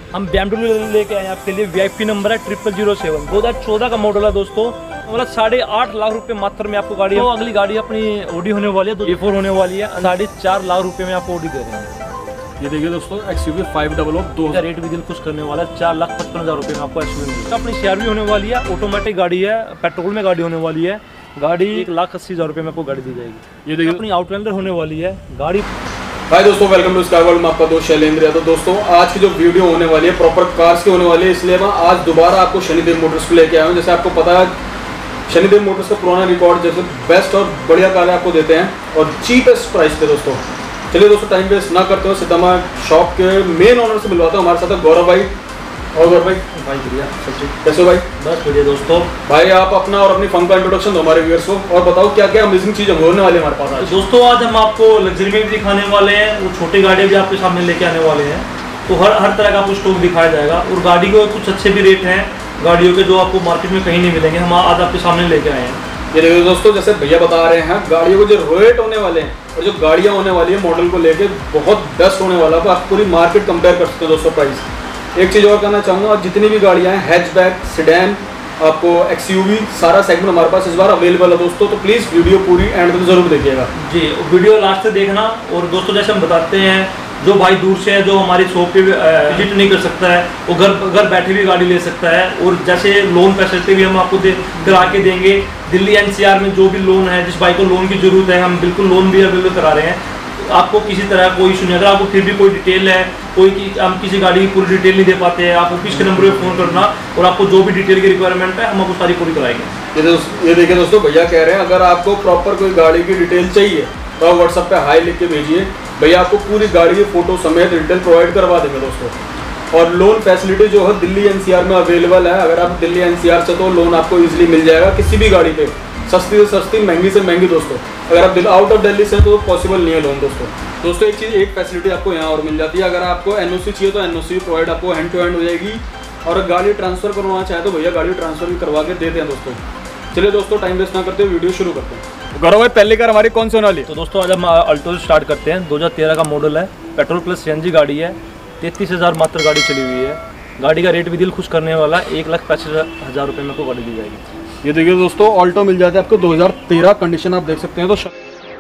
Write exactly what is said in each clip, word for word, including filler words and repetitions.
हम B M W लेके आए हैं आपके लिए। वी आई पी नंबर है ट्रिपल जीरो सेवन, दो हज़ार चौदह का मॉडल है दोस्तों। मतलब साढ़े आठ लाख रुपए मात्र में आपको गाड़ी। तो अगली गाड़ी अपनी ओडी होने वाली है, तो ए फोर होने वाली है। साढ़े चार लाख रुपए में आपको ओडी दे रहे हैं। ये देखिए दोस्तों X U V five double O दो का रेट भी दिल खुश करने वाला है। चार लाख पचपन हज़ार रुपये में आपको एक्स यू वी मिलेगा। अपनी सी आर वी होने वाली है, ऑटोमेटिक गाड़ी है, पेट्रोल में गाड़ी होने वाली है। गाड़ी एक लाख अस्सी हज़ार रुपये में आपको गाड़ी दी जाएगी। ये देखिए अपनी आउटलैंडर होने वाली है गाड़ी। हाय दोस्तों, वेलकम टू स्काई वर्ल्ड में आपका दोस्त शैलेंद्र है। तो दोस्तों आज की जो वीडियो होने वाली है प्रॉपर कार्स की होने वाली है, इसलिए मैं आज दोबारा आपको शनिदेव मोटर्स को लेके आया हूँ। जैसे आपको पता है शनिदेव मोटर्स का पुराना रिकॉर्ड जैसे बेस्ट और बढ़िया कार आपको देते हैं और चीपेस्ट प्राइस पे दोस्तों। चलिए दोस्तों टाइम वेस्ट ना करते हो, सीधा मैं शॉप के मेन ओनर से मिलवाता हूँ। हमारे साथ है गौरव भाई। और गौरव भाई भाई बढ़िया, सच्ची कैसे हो भाई? बस बढ़िया दोस्तों। भाई आप अपना और अपनी फर्म का इंट्रोडक्शन दो हमारे व्यूअर्स को, और बताओ क्या क्या अमेजिंग चीज़ होने वाली है हमारे पास आज। तो दोस्तों आज हम आपको लग्जरी में भी दिखाने वाले हैं, वो छोटी गाड़ियाँ भी आपके सामने लेके आने वाले हैं। तो हर हर तरह का आपको स्टॉक दिखाया जाएगा और गाड़ी के कुछ अच्छे भी रेट हैं गाड़ियों के, जो आपको मार्केट में कहीं नहीं मिलेंगे। हम आज आपके सामने लेके आए हैं। ये देखिए दोस्तों, जैसे भैया बता रहे हैं गाड़ियों को जो रेट होने वाले हैं और जो गाड़ियाँ होने वाली है मॉडल को लेके बहुत बेस्ट होने वाला है। आप पूरी मार्केट कंपेयर कर सकते हैं दोस्तों प्राइस। एक चीज़ और कहना चाहूँगा, जितनी भी गाड़ियाँ हैं हैचबैक, सेडान, आपको एक्सयूवी, सारा सेगमेंट हमारे पास इस बार अवेलेबल है दोस्तों। तो प्लीज़ वीडियो पूरी एंड तक जरूर देखिएगा जी, वीडियो लास्ट से देखना। और दोस्तों जैसे हम बताते हैं, जो भाई दूर से है, जो हमारी शॉप पे विजिट नहीं कर सकता है, वो घर घर बैठे भी गाड़ी ले सकता है। और जैसे लोन फैसिलिटी भी हम आपको दे करा के देंगे। दिल्ली एन सी आर में जो भी लोन है, जिस भाई को लोन की जरूरत है, हम बिल्कुल लोन भी अवेलेबल करा रहे हैं। आपको किसी तरह कोई इशू नहीं। अगर आपको फिर भी कोई डिटेल है, कोई की, हम किसी गाड़ी की पूरी डिटेल नहीं दे पाते हैं, आप ऑफिस के नंबर पे फ़ोन करना और आपको जो भी डिटेल की रिक्वायरमेंट है हम आपको सारी पूरी कराएंगे। ये ये देखिए दोस्तों, भैया कह रहे हैं अगर आपको प्रॉपर कोई गाड़ी की डिटेल चाहिए तो आप व्हाट्सएप पे हाई लिख के भेजिए, भैया आपको पूरी गाड़ी की फोटो समेत डिटेल प्रोवाइड करवा देंगे दोस्तों। और लोन फैसिलिटी जो है दिल्ली एन सी आर में अवेलेबल है। अगर आप दिल्ली एन सी आर से, तो लोन आपको ईजिली मिल जाएगा किसी भी गाड़ी पे, सस्ती से सस्ती, महंगी से महंगी दोस्तों। अगर आप आउट ऑफ दिल्ली से, तो पॉसिबल नहीं है लोन दोस्तों। दोस्तों एक चीज़, एक फैसिलिटी आपको यहाँ और मिल जाती है। अगर आपको एन ओ सी चाहिए तो एन ओ सी प्रोवाइड आपको हैंड टू हैंड हो जाएगी। और गाड़ी ट्रांसफ़र करवाना चाहे तो भैया गाड़ी ट्रांसफ़र भी करवा के देते हैं दोस्तों। चलिए दोस्तों टाइम वेस्ट ना करते हुए वीडियो शुरू करते हैं। गौरव भाई पहली कार हमारी कौन सी होने वाली है? तो दोस्तों आज हम अल्टो से स्टार्ट करते हैं। दो हज़ार तेरह का मॉडल है, petrol plus C N G गाड़ी है। तैंतीस हज़ार मात्र गाड़ी चली हुई है। गाड़ी का रेट भी दिल खुश करने वाला है, एक लाख पैंसठ हज़ार रुपये में आपको गाड़ी दी जाएगी। ये देखिए दोस्तों, ऑल्टो मिल जाता है आपको दो हज़ार तेरह, कंडीशन आप देख सकते हैं। तो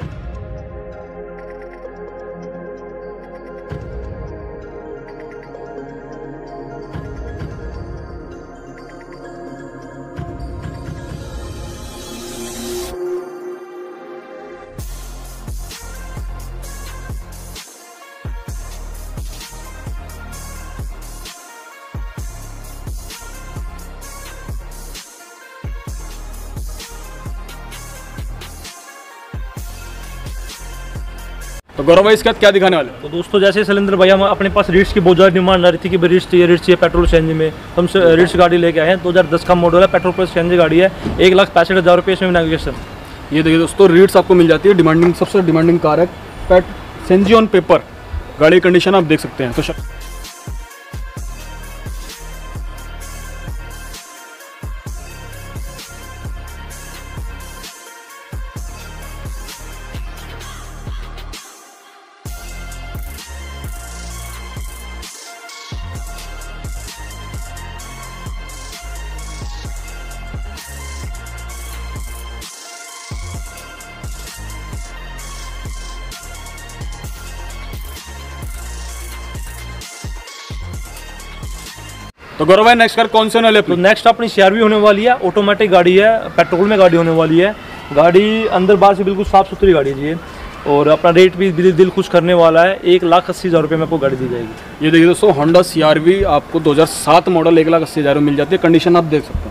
तो गौरव भाई इसके बाद क्या दिखाने वाले? तो दोस्तों जैसे शैलेंद्र भैया हम अपने पास रिट्स की बहुत ज़्यादा डिमांड आ रही थी कि रिट्स चाहिए, रिट्स चाहिए पेट्रोल सीएनजी में। हम रिट्स गाड़ी लेके आए हैं। दो हज़ार दस का मॉडल है, पेट्रोल प्लस सीएनजी गाड़ी है। एक लाख पैंसठ हज़ार रुपये इसमें नेविगेशन। ये देखिए दोस्तों, रिट्स आपको मिल जाती है, डिमांडिंग, सबसे डिमांडिंग कार है। पेट सीएनजी ऑन पेपर, गाड़ी कंडीशन आप देख सकते हैं। तो तो गौरव भाई नेक्स्ट कार कौन से होने वाली है? तो नेक्स्ट अपनी सी आर वी होने वाली है, ऑटोमेटिक गाड़ी है, पेट्रोल में गाड़ी होने वाली है। गाड़ी अंदर बाहर से बिल्कुल साफ़ सुथरी गाड़ी है जी। और अपना रेट भी दिल दिल खुश करने वाला है, एक लाख अस्सी हज़ार रुपये में आपको गाड़ी दी जाएगी। ये देखिए दोस्तों, होंडा सी आर वी आपको दो हज़ार सात मॉडल, एक लाख अस्सी हज़ार में मिल जाती है। कंडीशन आप देख सकते हैं।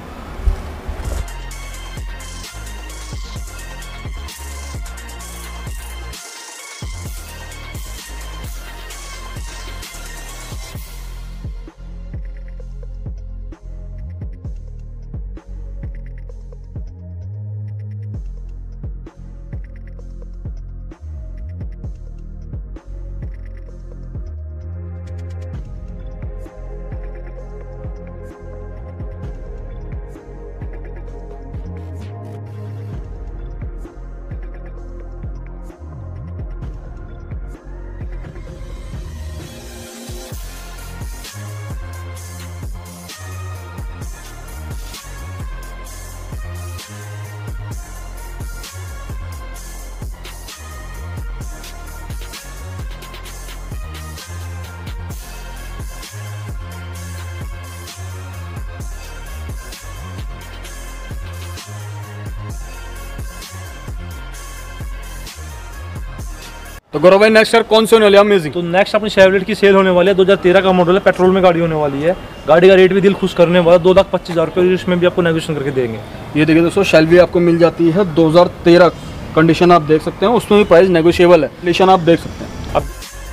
तो गौरव भाई नेक्स्ट यार कौन से होने वाली है अमेजिंग? तो नेक्स्ट अपनी शेवलेट की सेल होने वाली है, दो हज़ार तेरह का मॉडल है, पेट्रोल में गाड़ी होने वाली है। गाड़ी का रेट भी दिल खुश करने वाला, दो लाख पच्चीस हज़ार रुपये, इसमें भी आपको नेगोशिएशन करके देंगे। ये देखिए दोस्तों शेल्वी आपको मिल जाती है दो हज़ार तेरह, कंडीशन आप देख सकते हैं, उसमें भी प्राइस नेगोशिएबल है, कंडीशन आप देख सकते हैं। अब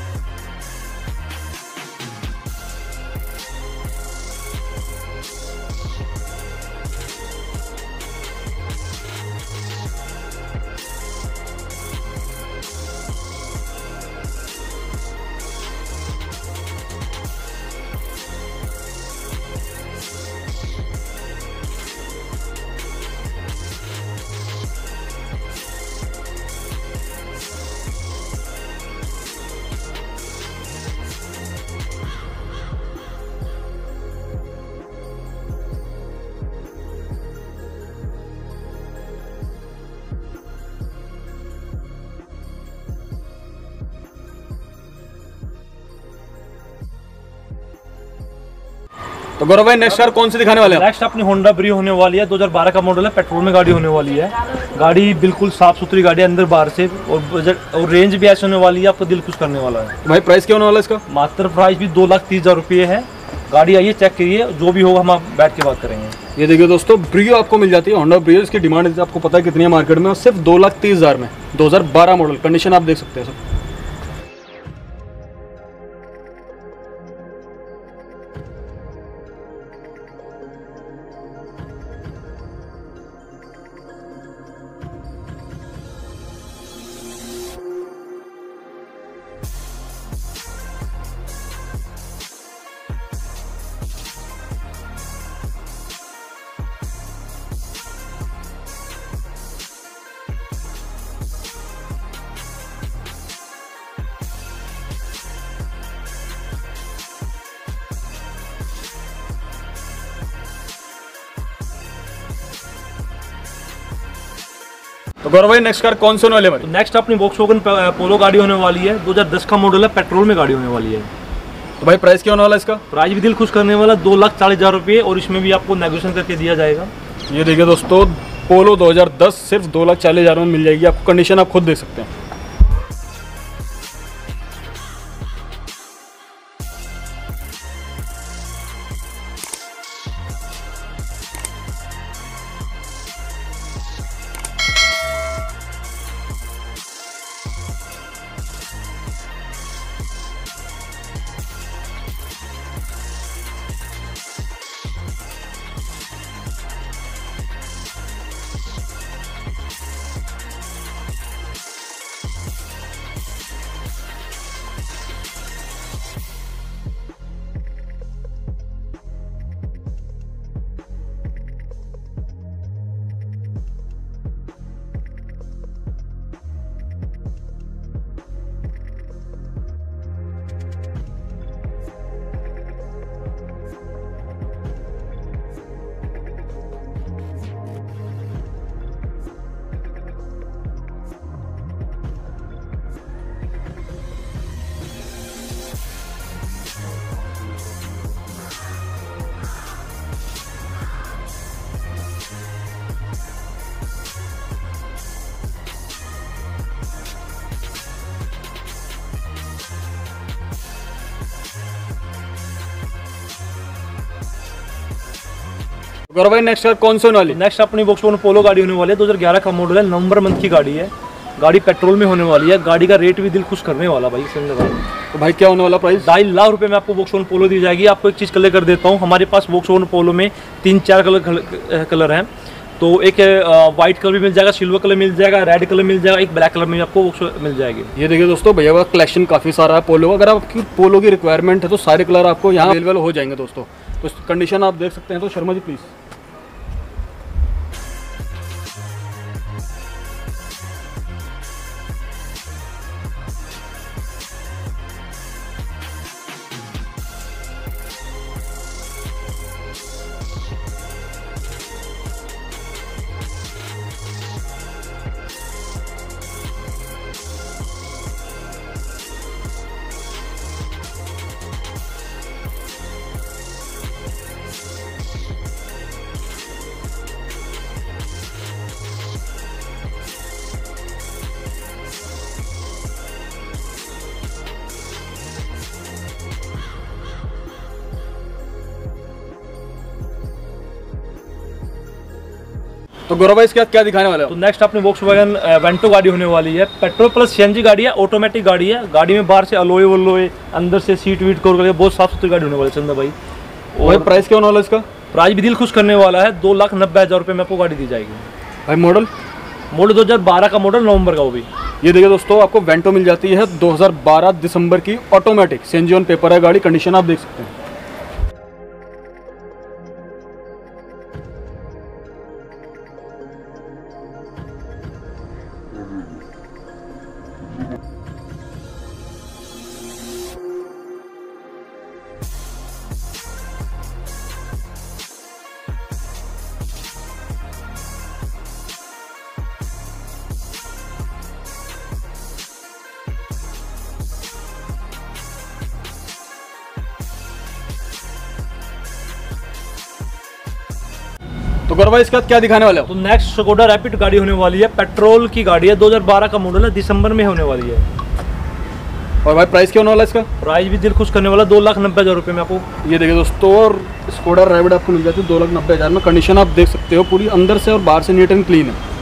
तो गौरव भाई नेक्स्ट यार कौन सी दिखाने वाले हैं? नेक्स्ट अपनी होंडा ब्रियो होने वाली है, दो हज़ार बारह का मॉडल है, पेट्रोल में गाड़ी होने वाली है। गाड़ी बिल्कुल साफ सुथरी गाड़ी है अंदर बाहर से, और बजट और रेंज भी ऐसे होने वाली है, आपको दिल खुश करने वाला है। भाई प्राइस क्या होने वाला है इसका? मात्र प्राइस भी दो लाख तीस हज़ार रुपये है। गाड़ी आइए चेक करिए, जो भी होगा हम बैठ के बात करेंगे। ये देखिए दोस्तों ब्रियो आपको मिल जाती है, होंडा ब्रियो। इसकी डिमांड आपको पता है कितनी है मार्केट में, और सिर्फ दो लाख तीस हज़ार में, दो हज़ार बारह मॉडल, कंडीशन आप देख सकते हैं सब। तो गौरव भाई नेक्स्ट कार कौन से होने वाले हैं? तो नेक्स्ट अपनी वोक्सवैगन पोलो गाड़ी होने वाली है, दो हज़ार दस का मॉडल है, पेट्रोल में गाड़ी होने वाली है। तो भाई प्राइस क्या होने वाला है इसका? प्राइस भी दिल खुश करने वाला, दो लाख चालीस हज़ार रुपये, और इसमें भी आपको नेगोशिएशन करके दिया जाएगा। ये देखिए दोस्तों पोलो दो हज़ार दस सिर्फ दो लाख चालीस हज़ार में मिल जाएगी आपको, कंडीशन आप खुद देख सकते हैं। गौरव भाई नेक्स्ट कार कौन से होने वाली? नेक्स्ट अपनी वोक्सवैगन पोलो गाड़ी होने वाली है, दो हज़ार ग्यारह का मॉडल है, नवंबर मंथ की गाड़ी है। गाड़ी पेट्रोल में होने वाली है। गाड़ी का रेट भी दिल खुश करने वाला भाई। तो भाई क्या होने वाला प्राइस? ढाई लाख रुपए में आपको वोक्सवैगन पोलो दी जाएगी। आपको एक चीज़ क्लियर कर देता हूँ, हमारे पास वोक्सवैगन पोलो में तीन चार कलर कलर हैं। तो एक व्हाइट कलर भी मिल जाएगा, सिल्वर कलर मिल जाएगा, रेड कलर मिल जाएगा, एक ब्लैक कलर में आपको मिल जाएगी। ये देखिए दोस्तों भैया का कलेक्शन काफ़ी सारा है पोलो का। अगर आपकी पोलो की रिक्वायरमेंट है तो सारे कलर आपको यहाँ अवेलेबल हो जाएंगे दोस्तों। तो कंडीशन आप देख सकते हैं। तो शर्मा जी प्लीज़। तो गौरव भाई इसके बाद क्या दिखाने वाले हो? तो नेक्स्ट अपनी वोक्सवैगन वेंटो गाड़ी होने वाली है। पेट्रोल प्लस सीएनजी गाड़ी है, ऑटोमेटिक गाड़ी है। गाड़ी में बाहर से अलोए वलोए, अंदर से सीट वीट कर बहुत साफ सुथरी गाड़ी होने वाली है चंदा भाई। और प्राइस क्या होने वाला है इसका? प्राइस भी दिल खुश करने वाला है, दो लाख नब्बे हज़ार रुपये में आपको गाड़ी दी जाएगी भाई। मॉडल मॉडल दो हज़ार बारह का मॉडल, नवंबर का वो भी। ये देखिए दोस्तों, आपको वेंटो मिल जाती है दो हज़ार बारह दिसंबर की, ऑटोमेटिक सीएनजी ऑन पेपर है गाड़ी। कंडीशन आप देख सकते हैं। तो गौरव भाई इसके बाद क्या दिखाने वाले हो? तो नेक्स्ट स्कोडा रैपिड गाड़ी होने वाली है, पेट्रोल की गाड़ी है, दो हज़ार बारह का मॉडल है, दिसंबर में होने वाली है। और भाई प्राइस क्या होने वाला है इसका? प्राइस भी दिल खुश करने वाला, दो लाख नब्बे हज़ार रुपये में आपको। ये देखिए दोस्तों, और स्कोडा रैपिड आपको मिल जाती है दो लाख नब्बे हज़ार में। कंडीशन आप देख सकते हो पूरी अंदर से और बाहर से नीट एंड क्लीन है।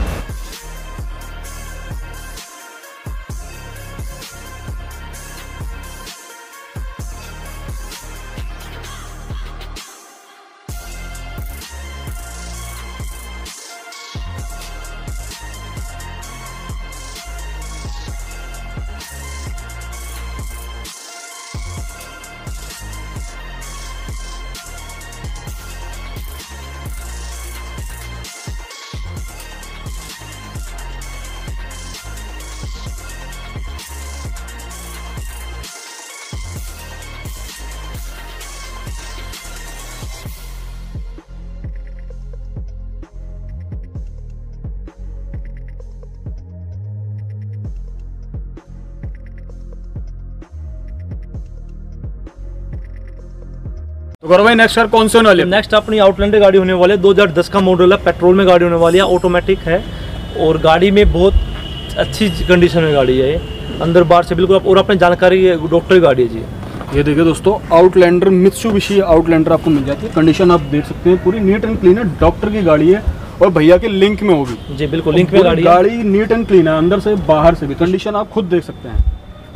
तो गौरव भाई नेक्स्ट कार कौन से होने वाली है? नेक्स्ट अपनी आउटलैंडर गाड़ी होने वाली है, दो हज़ार दस का मॉडल है, पेट्रोल में गाड़ी होने वाली है, ऑटोमेटिक है। और गाड़ी में बहुत अच्छी कंडीशन में गाड़ी है ये, अंदर बाहर से बिल्कुल। और अपनी जानकारी डॉक्टर की गाड़ी है जी। ये देखिए दोस्तों, आउटलैंडर मित्सुबिशी आउटलैंडर आपको मिल जाती है। कंडीशन आप देख सकते हैं पूरी नीट एंड क्लीन है, डॉक्टर की गाड़ी है और भैया के लिंक में होगी जी। बिल्कुल लिंक में गाड़ी गाड़ी नीट एंड क्लीन है, अंदर से बाहर से भी। कंडीशन आप खुद देख सकते हैं।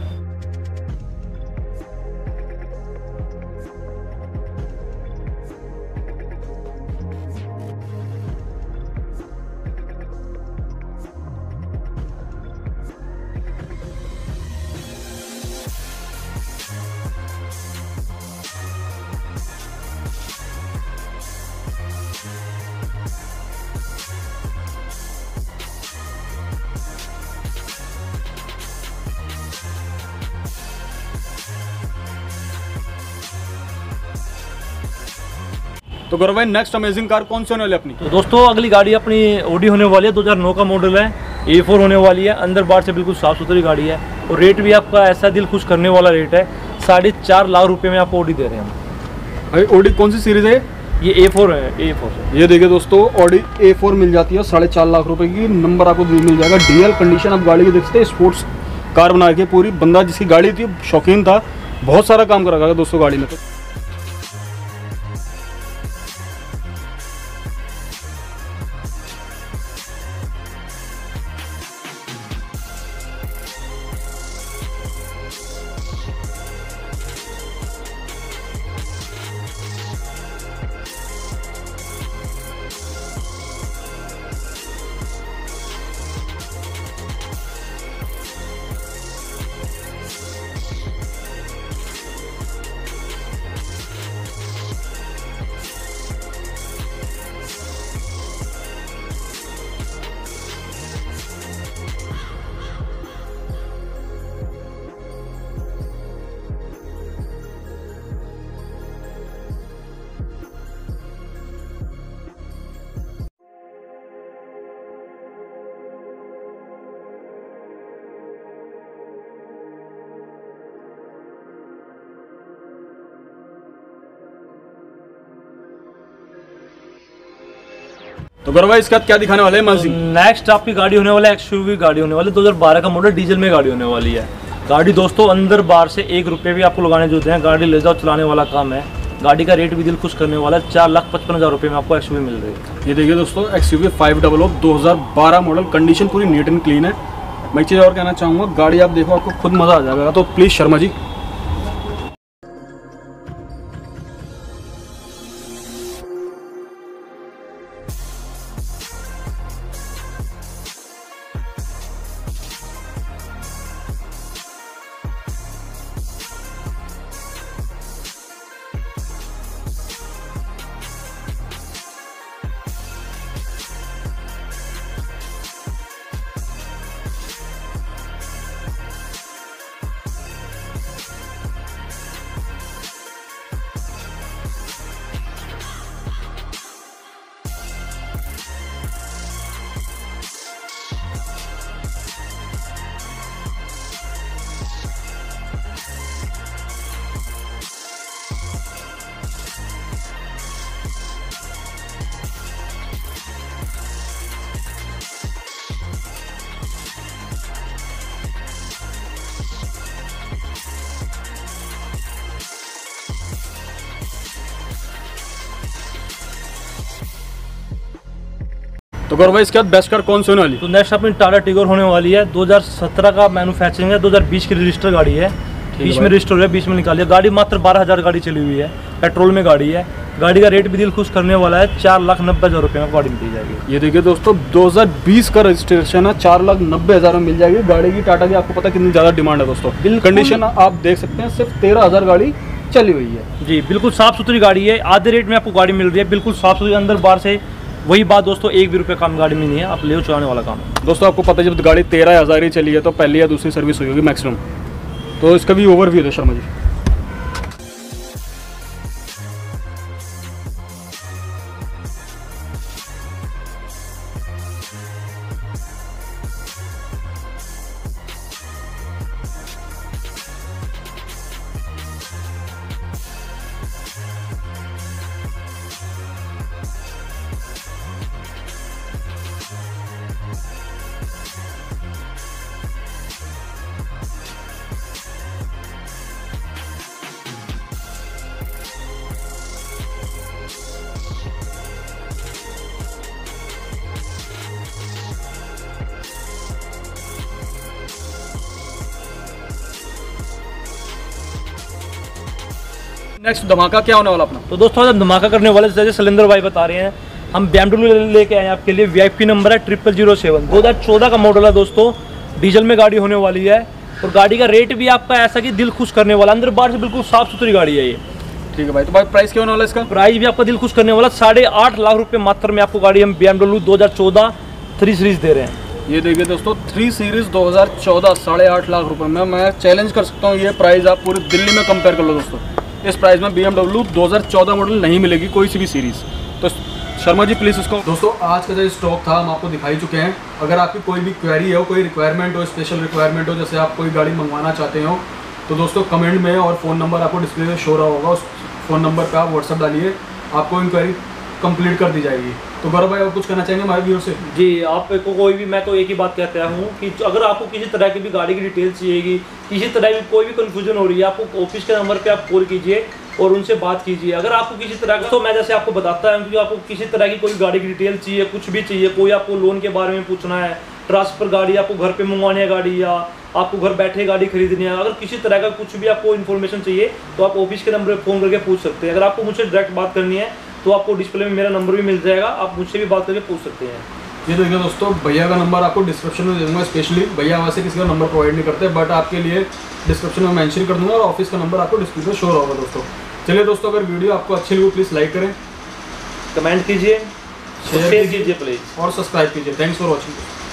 तो गौरव भाई नेक्स्ट अमेजिंग कार कौन सी होने वाली है अपनी? तो दोस्तों अगली गाड़ी अपनी ऑडी होने वाली है, दो हज़ार नौ का मॉडल है, ए फोर होने वाली है। अंदर बाहर से बिल्कुल साफ सुथरी गाड़ी है और रेट भी आपका ऐसा दिल खुश करने वाला रेट है, साढ़े चार लाख रुपए में आपको ऑडी दे रहे हैं हम। भाई ऑडी कौन सी सीरीज है? ये ए फोर है, ए फोर। ये देखिए दोस्तों, ऑडी ए फोर मिल जाती है साढ़े चार लाख रुपए की। नंबर आपको मिल जाएगा, डीएल कंडीशन आप गाड़ी की देख सकते हैं। स्पोर्ट्स कार बना के पूरी, बंदा जिसकी गाड़ी थी शौकीन था, बहुत सारा काम करा दोस्तों गाड़ी में। तो तो गौरव भाई इसके बाद क्या दिखाने वाले हैं? तो नेक्स्ट आपकी गाड़ी होने वाला है एक्सयूवी गाड़ी होने वाली है, दो हज़ार बारह का मॉडल, डीजल में गाड़ी होने वाली है। गाड़ी दोस्तों अंदर बाहर से एक रुपये भी आपको लगाने जो होते हैं, गाड़ी ले जाओ चलाने वाला काम है। गाड़ी का रेट भी दिल खुश करने वाला है, चार लाख पचपन हज़ार रुपये में आपको एक्सयूवी मिल रही है। ये देखिए दोस्तों, एक्सयूवी फाइव डबल ओ दो हज़ार बारह मॉडल, कंडीशन पूरी नीट एंड क्लीन है। मैं एक चीज़ और कहना चाहूँगा, गाड़ी आप देखो आपको खुद मज़ा आ जाएगा। तो प्लीज़ शर्मा जी तो गौरव भाई, इसके बाद बेस्ट कार कौन सी होने वाली? तो नेक्स्ट अपनी टाटा टिगोर होने वाली है। दो हज़ार सत्रह का मैन्युफैक्चरिंग है, दो हज़ार बीस की रजिस्टर गाड़ी है। बीस में रजिस्टर है, बीस में निकाली है। गाड़ी मात्र बारह हज़ार गाड़ी चली हुई है, पेट्रोल में गाड़ी है। गाड़ी का रेट भी दिल खुश करने वाला है, चार लाख नब्बे हज़ार रुपये में गाड़ी मिल जाएगी। ये देखिए दोस्तों, दो हज़ार बीस का रजिस्ट्रेशन है, चार लाख नब्बे हज़ार में मिल जाएगी। गाड़ी की टाटा की आपको पता कितनी ज़्यादा डिमांड है दोस्तों। कंडीशन आप देख सकते हैं, सिर्फ तेरह हज़ार गाड़ी चली हुई है। जी बिल्कुल साफ़ सुथरी गाड़ी है, आधे रेट में आपको गाड़ी मिल रही है, बिल्कुल साफ़ सुथरी अंदर बाहर से। वही बात दोस्तों, एक भी रुपये काम गाड़ी में नहीं है, आप ले चलाने वाला काम है। दोस्तों आपको पता है, जब गाड़ी तेरह हज़ार ही चली है तो पहली या दूसरी सर्विस हुई होगी मैक्सिमम। तो इसका भी ओवरव्यू है शर्मा जी। नेक्स्ट धमाका क्या होने वाला अपना? तो दोस्तों हम धमाका करने वाले, जैसे सिलेंडर भाई बता रहे हैं, हम बी एम डब्ल्यू लेके आए हैं आपके लिए। वी आई पी नंबर है ट्रिपल जीरो सेवन, दो हज़ार चौदह का मॉडल है दोस्तों। डीजल में गाड़ी होने वाली है और गाड़ी का रेट भी आपका ऐसा कि दिल खुश करने वाला, अंदर बाहर से बिल्कुल साफ सुथरी गाड़ी है ये। ठीक है भाई, तो भाई प्राइस क्या होने वाला इसका? प्राइस भी आपका दिल खुश करने वाला, साढ़े आठ लाख रुपये मात्र में आपको गाड़ी हम बी एम डब्ल्यू दो हज़ार चौदह थ्री सीरीज दे रहे हैं। ये देखिए दोस्तों, थ्री सीरीज दो हज़ार चौदह साढ़े आठ लाख रुपए में। मैं चैलेंज कर सकता हूँ, ये प्राइस आप पूरी दिल्ली में कंपेयर कर लो दोस्तों। इस प्राइस में बी एम डब्ल्यू दो हज़ार चौदह मॉडल नहीं मिलेगी कोई सी भी सीरीज। तो शर्मा जी प्लीज़ इसको। दोस्तों आज का जो स्टॉक था हम आपको दिखाई चुके हैं। अगर आपकी कोई भी क्वेरी हो, कोई रिक्वायरमेंट हो, स्पेशल रिक्वायरमेंट हो, जैसे आप कोई गाड़ी मंगवाना चाहते हो, तो दोस्तों कमेंट में और फ़ोन नंबर आपको डिस्प्ले में शो रहा होगा, उस फ़ोन नंबर पर आप व्हाट्सअप डालिए, आपको इंक्वायरी कंप्लीट कर दी जाएगी। तो गौरव भाई, आप कुछ कहना चाहेंगे हमारे व्यूअर से? जी, आपको कोई भी, मैं तो एक ही बात कहता हूँ कि अगर आपको किसी तरह की भी गाड़ी की डिटेल चाहिएगी, किसी तरह की कोई भी कंफ्यूजन हो रही है, आपको ऑफिस के नंबर पे आप कॉल कीजिए और उनसे बात कीजिए। अगर आपको किसी तरह का, तो मैं जैसे आपको बताता हूँ कि आपको किसी तरह की कोई गाड़ी की डिटेल चाहिए, कुछ भी चाहिए, कोई आपको लोन के बारे में पूछना है, ट्रांसफर गाड़ी आपको घर पे मंगवानी है गाड़ी, या आपको घर बैठे गाड़ी खरीदनी है, अगर किसी तरह का कुछ भी आपको इन्फॉर्मेशन चाहिए तो आप ऑफिस के नंबर पर फ़ोन करके पूछ सकते हैं। अगर आपको मुझसे डायरेक्ट बात करनी है तो आपको डिस्प्ले में मेरा नंबर भी मिल जाएगा, आप मुझसे भी बात करके पूछ सकते हैं। ये देखिए दोस्तों, भैया का नंबर आपको डिस्क्रिप्शन में दे दूँगा। स्पेशली भैया वैसे किसी का नंबर प्रोवाइड नहीं करते, बट आपके लिए डिस्क्रिप्शन में मेंशन कर दूँगा और ऑफिस का नंबर आपको डिस्प्ले में शो होगा दोस्तों। चलिए दोस्तों, अगर वीडियो आपको अच्छी लगी प्लीज़ लाइक करें, कमेंट कीजिए, शेयर कीजिए प्लीज़ और सब्सक्राइब कीजिए। Thanks for watching.